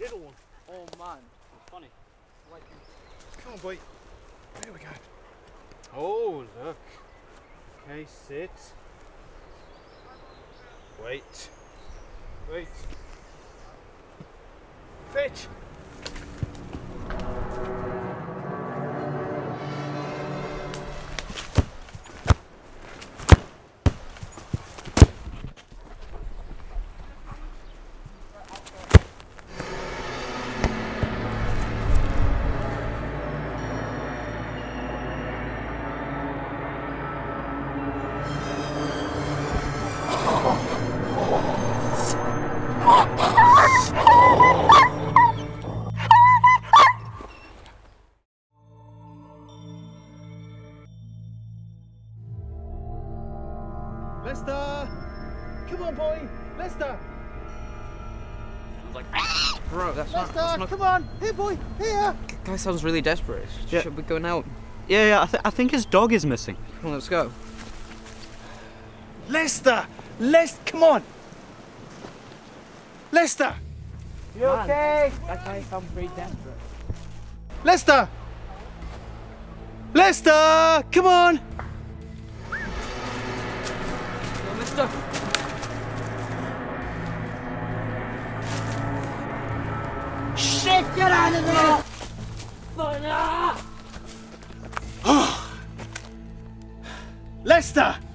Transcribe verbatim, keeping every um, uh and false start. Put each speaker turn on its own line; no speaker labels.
little one.
Oh man.
It's funny.
Like,
Come on, boy. There we go.
Oh, look. Okay, sit. Wait. Wait.
Fetch. Lester! Come on, boy! Lester!
Sounds like.
bro, that's
Lester,
not, that's not...
come on! Here, boy! Here!
Guy sounds really desperate.
Yeah.
Should we go now?
Yeah, yeah. I, th I think his dog is missing.
Come on, let's go.
Lester! Lester, come on! Lester! You
Man,
okay?
That guy sounds very desperate.
Lester! Lester! Come on!
Oh, mister!
Shit! Get out of there! Lester!